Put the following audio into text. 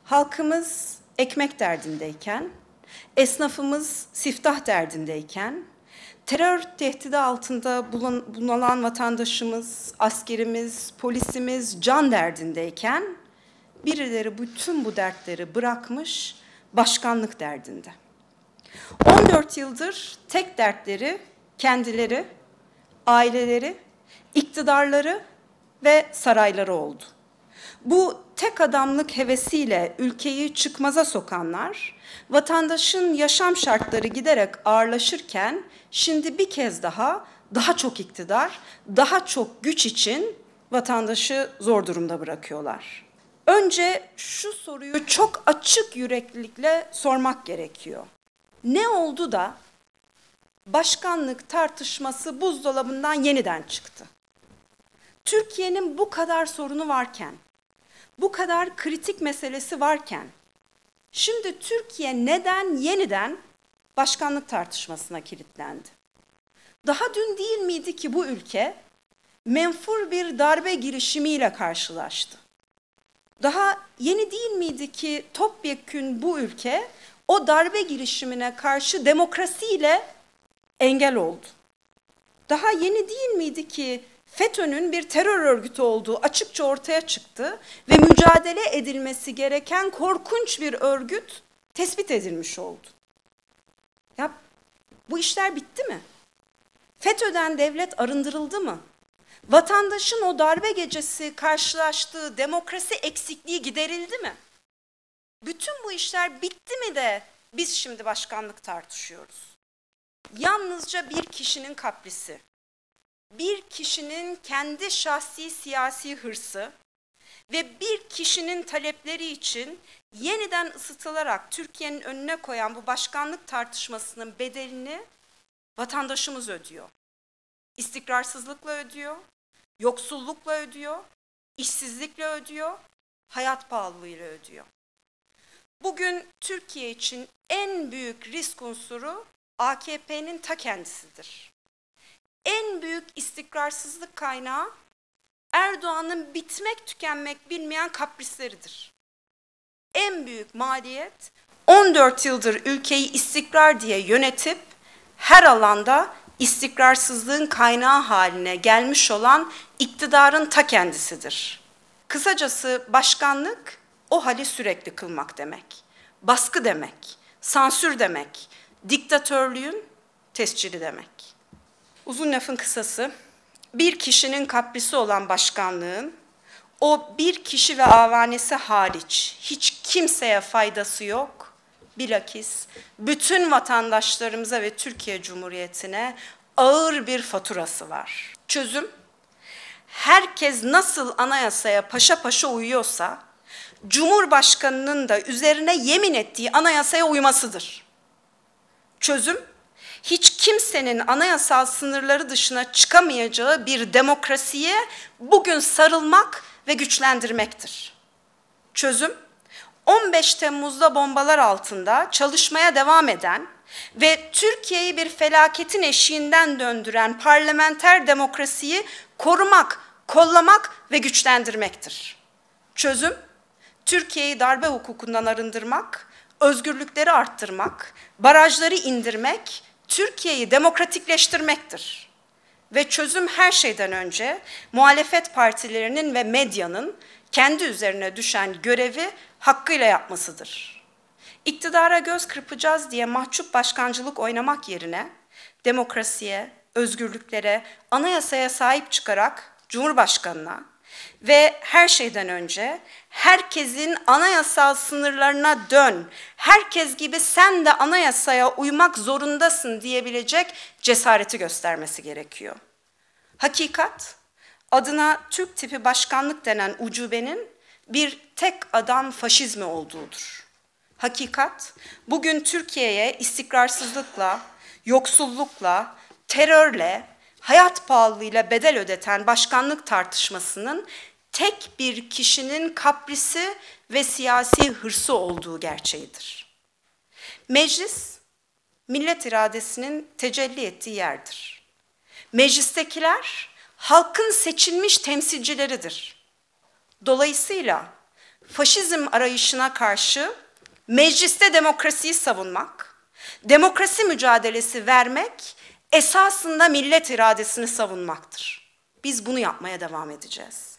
Halkımız ekmek derdindeyken, esnafımız siftah derdindeyken, terör tehdidi altında bulunan vatandaşımız, askerimiz, polisimiz can derdindeyken, birileri bütün bu dertleri bırakmış, başkanlık derdinde. 14 yıldır tek dertleri kendileri, aileleri, iktidarları ve sarayları oldu. Bu tek adamlık hevesiyle ülkeyi çıkmaza sokanlar, vatandaşın yaşam şartları giderek ağırlaşırken, şimdi bir kez daha çok iktidar, daha çok güç için vatandaşı zor durumda bırakıyorlar. Önce şu soruyu çok açık yüreklilikle sormak gerekiyor. Ne oldu da başkanlık tartışması buzdolabından yeniden çıktı? Türkiye'nin bu kadar sorunu varken, bu kadar kritik meselesi varken, şimdi Türkiye neden yeniden başkanlık tartışmasına kilitlendi? Daha dün değil miydi ki bu ülke menfur bir darbe girişimiyle karşılaştı? Daha yeni değil miydi ki topyekün bu ülke o darbe girişimine karşı demokrasiyle engel oldu? Daha yeni değil miydi ki FETÖ'nün bir terör örgütü olduğu açıkça ortaya çıktı ve mücadele edilmesi gereken korkunç bir örgüt tespit edilmiş oldu? Ya bu işler bitti mi? FETÖ'den devlet arındırıldı mı? Vatandaşın o darbe gecesi karşılaştığı demokrasi eksikliği giderildi mi? Bütün bu işler bitti mi de biz şimdi başkanlık tartışıyoruz? Yalnızca bir kişinin kaprisi, bir kişinin kendi şahsi siyasi hırsı ve bir kişinin talepleri için yeniden ısıtılarak Türkiye'nin önüne koyan bu başkanlık tartışmasının bedelini vatandaşımız ödüyor. İstikrarsızlıkla ödüyor, yoksullukla ödüyor, işsizlikle ödüyor, hayat pahalılığıyla ödüyor. Bugün Türkiye için en büyük risk unsuru AKP'nin ta kendisidir. En büyük istikrarsızlık kaynağı Erdoğan'ın bitmek tükenmek bilmeyen kaprisleridir. En büyük maliyet 14 yıldır ülkeyi istikrar diye yönetip her alanda istikrarsızlığın kaynağı haline gelmiş olan iktidarın ta kendisidir. Kısacası başkanlık o hali sürekli kılmak demek. Baskı demek, sansür demek, diktatörlüğün tescili demek. Uzun lafın kısası, bir kişinin kaprisi olan başkanlığın o bir kişi ve avanesi hariç hiç kimseye faydası yok. Bilakis bütün vatandaşlarımıza ve Türkiye Cumhuriyeti'ne ağır bir faturası var. Çözüm, herkes nasıl anayasaya paşa paşa uyuyorsa, Cumhurbaşkanının da üzerine yemin ettiği anayasaya uymasıdır. Çözüm, hiç kimsenin anayasal sınırları dışına çıkamayacağı bir demokrasiye bugün sarılmak ve güçlendirmektir. Çözüm, 15 Temmuz'da bombalar altında çalışmaya devam eden ve Türkiye'yi bir felaketin eşiğinden döndüren parlamenter demokrasiyi korumak, kollamak ve güçlendirmektir. Çözüm, Türkiye'yi darbe hukukundan arındırmak, özgürlükleri arttırmak, barajları indirmek, Türkiye'yi demokratikleştirmektir. Ve çözüm her şeyden önce muhalefet partilerinin ve medyanın kendi üzerine düşen görevi hakkıyla yapmasıdır. İktidara göz kırpacağız diye mahcup başkancılık oynamak yerine demokrasiye, özgürlüklere, anayasaya sahip çıkarak Cumhurbaşkanına ve her şeyden önce herkesin anayasal sınırlarına dön, herkes gibi sen de anayasaya uymak zorundasın diyebilecek cesareti göstermesi gerekiyor. Hakikat, adına Türk tipi başkanlık denen ucubenin bir tek adam faşizmi olduğudur. Hakikat, bugün Türkiye'ye istikrarsızlıkla, yoksullukla, terörle, hayat pahalılığıyla bedel ödeten başkanlık tartışmasının tek bir kişinin kaprisi ve siyasi hırsı olduğu gerçeğidir. Meclis, millet iradesinin tecelli ettiği yerdir. Meclistekiler, halkın seçilmiş temsilcileridir. Dolayısıyla faşizm arayışına karşı mecliste demokrasiyi savunmak, demokrasi mücadelesi vermek esasında millet iradesini savunmaktır. Biz bunu yapmaya devam edeceğiz.